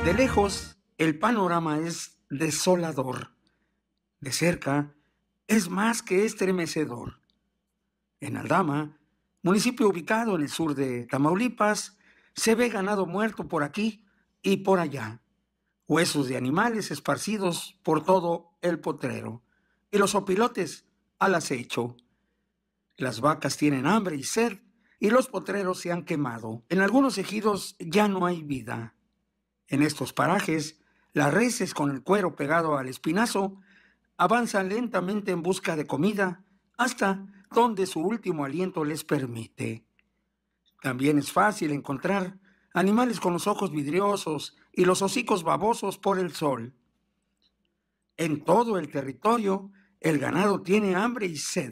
De lejos, el panorama es desolador. De cerca, es más que estremecedor. En Aldama, municipio ubicado en el sur de Tamaulipas, se ve ganado muerto por aquí y por allá, huesos de animales esparcidos por todo el potrero, y los opilotes al acecho. Las vacas tienen hambre y sed, y los potreros se han quemado. En algunos ejidos ya no hay vida. En estos parajes, las reses con el cuero pegado al espinazo avanzan lentamente en busca de comida hasta donde su último aliento les permite. También es fácil encontrar animales con los ojos vidriosos y los hocicos babosos por el sol. En todo el territorio, el ganado tiene hambre y sed,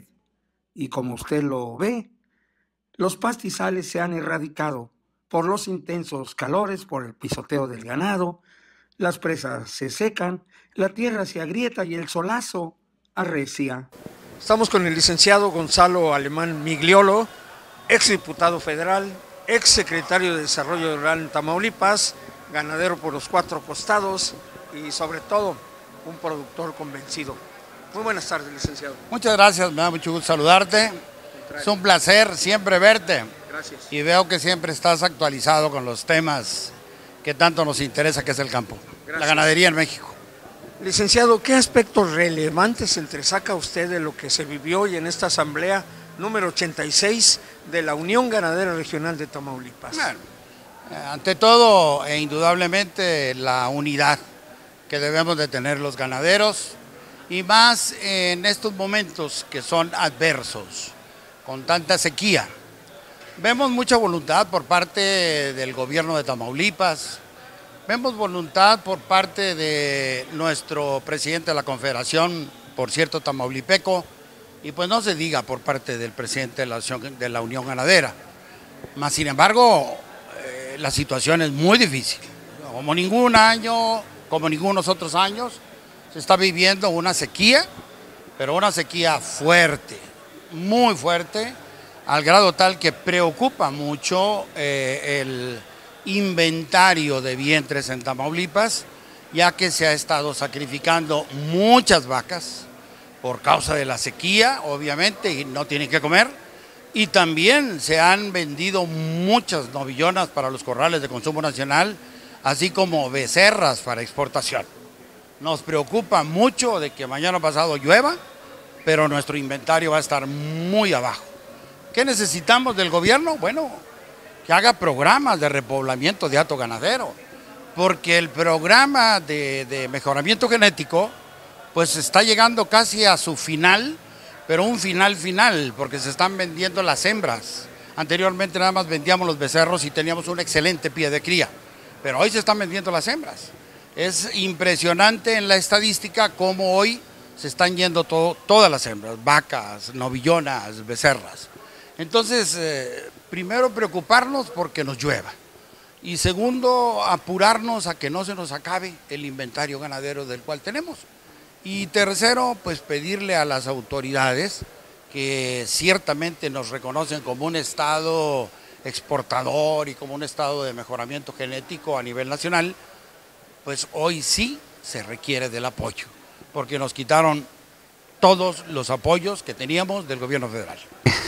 y como usted lo ve, los pastizales se han erradicado por los intensos calores, por el pisoteo del ganado, las presas se secan, la tierra se agrieta y el solazo arrecia. Estamos con el licenciado Gonzalo Alemán Migliolo, exdiputado federal, exsecretario de Desarrollo Rural en Tamaulipas, ganadero por los cuatro costados y sobre todo un productor convencido. Muy buenas tardes, licenciado. Muchas gracias, me da mucho gusto saludarte. Es un placer siempre verte. Gracias. Y veo que siempre estás actualizado con los temas que tanto nos interesa, que es el campo. Gracias. La ganadería en México. Licenciado, ¿qué aspectos relevantes entresaca usted de lo que se vivió hoy en esta asamblea número 86 de la Unión Ganadera Regional de Tamaulipas? Bueno, ante todo, e indudablemente, la unidad que debemos de tener los ganaderos, y más en estos momentos que son adversos, con tanta sequía. Vemos mucha voluntad por parte del gobierno de Tamaulipas, vemos voluntad por parte de nuestro presidente de la Confederación, por cierto, tamaulipeco, y pues no se diga por parte del presidente de la Unión Ganadera. Mas, sin embargo, la situación es muy difícil. Como ningún año, como ningunos otros años, se está viviendo una sequía, pero una sequía fuerte, muy fuerte, al grado tal que preocupa mucho el inventario de vientres en Tamaulipas, ya que se ha estado sacrificando muchas vacas por causa de la sequía, obviamente, y no tienen que comer, y también se han vendido muchas novillonas para los corrales de consumo nacional, así como becerras para exportación. Nos preocupa mucho de que mañana pasado llueva, pero nuestro inventario va a estar muy abajo. ¿Qué necesitamos del gobierno? Bueno, que haga programas de repoblamiento de hato ganadero, porque el programa de mejoramiento genético pues está llegando casi a su final, pero un final, porque se están vendiendo las hembras. Anteriormente nada más vendíamos los becerros y teníamos un excelente pie de cría, pero hoy se están vendiendo las hembras. Es impresionante en la estadística cómo hoy se están yendo todas las hembras, vacas, novillonas, becerras. Entonces, primero preocuparnos porque nos llueva. Y segundo, apurarnos a que no se nos acabe el inventario ganadero del cual tenemos. Y tercero, pues pedirle a las autoridades que ciertamente nos reconocen como un estado exportador y como un estado de mejoramiento genético a nivel nacional, pues hoy sí se requiere del apoyo, porque nos quitaron todos los apoyos que teníamos del gobierno federal.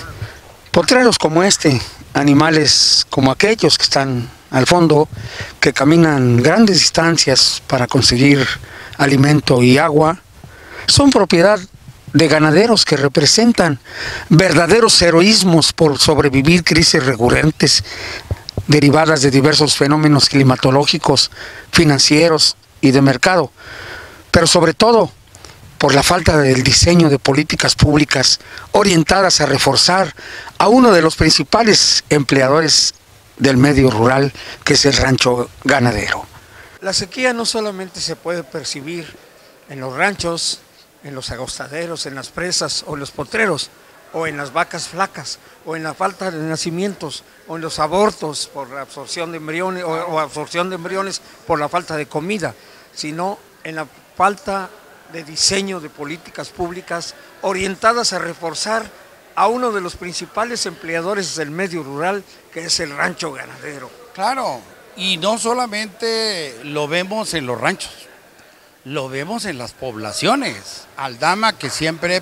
Potreros como este, animales como aquellos que están al fondo, que caminan grandes distancias para conseguir alimento y agua, son propiedad de ganaderos que representan verdaderos heroísmos por sobrevivir crisis recurrentes derivadas de diversos fenómenos climatológicos, financieros y de mercado, pero sobre todo por la falta del diseño de políticas públicas orientadas a reforzar a uno de los principales empleadores del medio rural, que es el rancho ganadero. La sequía no solamente se puede percibir en los ranchos, en los agostaderos, en las presas o en los potreros, o en las vacas flacas, o en la falta de nacimientos, o en los abortos por la absorción de embriones, o absorción de embriones por la falta de comida, sino en la falta de diseño de políticas públicas orientadas a reforzar a uno de los principales empleadores del medio rural, que es el rancho ganadero. Claro, Y no solamente lo vemos en los ranchos, lo vemos en las poblaciones. Aldama, que siempre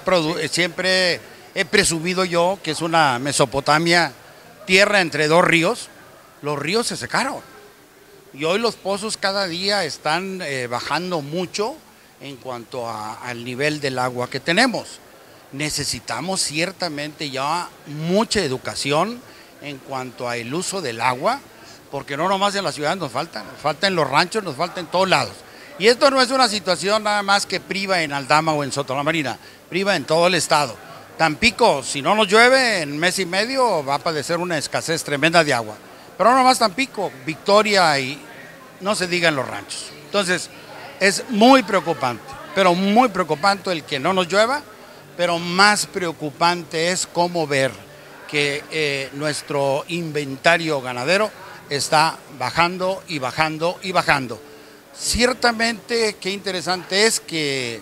he presumido yo, que es una Mesopotamia, tierra entre dos ríos, los ríos se secaron. Y hoy los pozos cada día están bajando mucho en cuanto al nivel del agua que tenemos. Necesitamos ciertamente ya mucha educación en cuanto al uso del agua, porque no nomás en la ciudad nos falta en los ranchos, nos falta en todos lados. Y esto no es una situación nada más que priva en Aldama o en Soto la Marina, priva en todo el estado. Tampico, si no nos llueve, en mes y medio va a padecer una escasez tremenda de agua. Pero no nomás Tampico, Victoria y no se diga en los ranchos. Entonces, es muy preocupante, pero muy preocupante el que no nos llueva, pero más preocupante es cómo ver que nuestro inventario ganadero está bajando y bajando y bajando. Ciertamente, qué interesante es que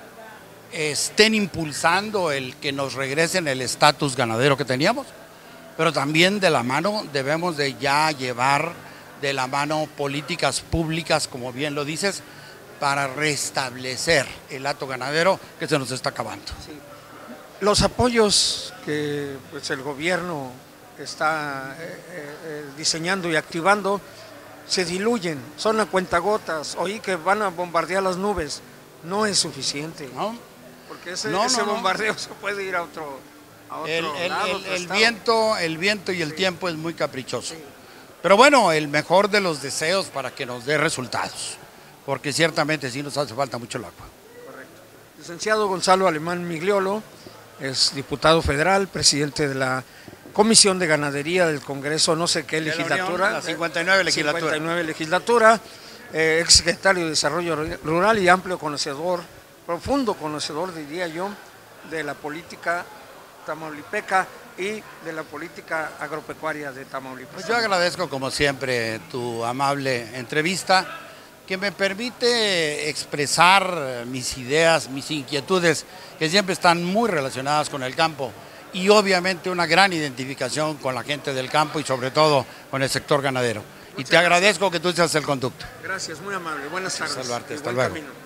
estén impulsando el que nos regresen el estatus ganadero que teníamos, pero también de la mano debemos de ya llevar de la mano políticas públicas, como bien lo dices, para restablecer el hato ganadero que se nos está acabando. Sí. Los apoyos que pues, el gobierno está diseñando y activando se diluyen, son a cuentagotas. Oí que van a bombardear las nubes, no es suficiente, ¿no? Porque ese bombardeo se puede ir a otro lado. El viento y el tiempo es muy caprichoso. Sí. Pero bueno, el mejor de los deseos para que nos dé resultados, porque ciertamente sí nos hace falta mucho el agua. Correcto. Licenciado Gonzalo Alemán Migliolo es diputado federal, presidente de la Comisión de Ganadería del Congreso, no sé qué legislatura. La 59 legislatura. 59 legislatura, exsecretario de Desarrollo Rural y amplio conocedor, profundo conocedor, diría yo, de la política tamaulipeca y de la política agropecuaria de Tamaulipas. Pues yo agradezco como siempre tu amable entrevista, que me permite expresar mis ideas, mis inquietudes, que siempre están muy relacionadas con el campo y obviamente una gran identificación con la gente del campo y sobre todo con el sector ganadero. Y te agradezco que tú seas el conducto. Gracias, muy amable. Buenas tardes. Saludarte, hasta luego. Camino.